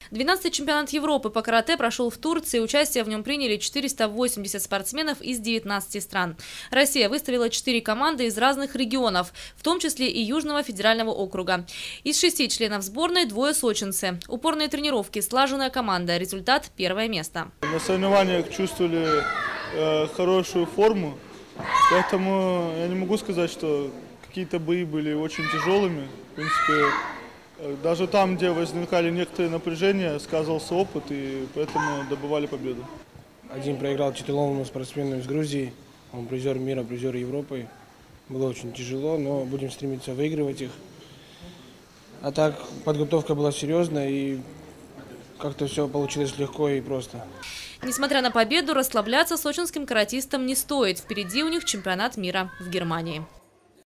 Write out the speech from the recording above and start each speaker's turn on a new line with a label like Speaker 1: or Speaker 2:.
Speaker 1: 12-й чемпионат Европы по карате прошел в Турции. Участие в нем приняли 480 спортсменов из 19 стран. Россия выставила 4 команды из разных регионов, в том числе и Южного федерального округа. Из 6 членов сборной 2 сочинцы. Упорные тренировки, слаженная команда. Результат – 1 место.
Speaker 2: На соревнованиях чувствовали хорошую форму, поэтому я не могу сказать, что какие-то бои были очень тяжелыми. В принципе, даже там, где возникали некоторые напряжения, сказывался опыт, и поэтому добывали победу.
Speaker 3: Один проиграл титулованному спортсмену из Грузии, он призер мира, призер Европы. Было очень тяжело, но будем стремиться выигрывать их. А так, подготовка была серьезная, и как-то все получилось легко и просто.
Speaker 1: Несмотря на победу, расслабляться сочинским каратистам не стоит. Впереди у них чемпионат мира в Германии.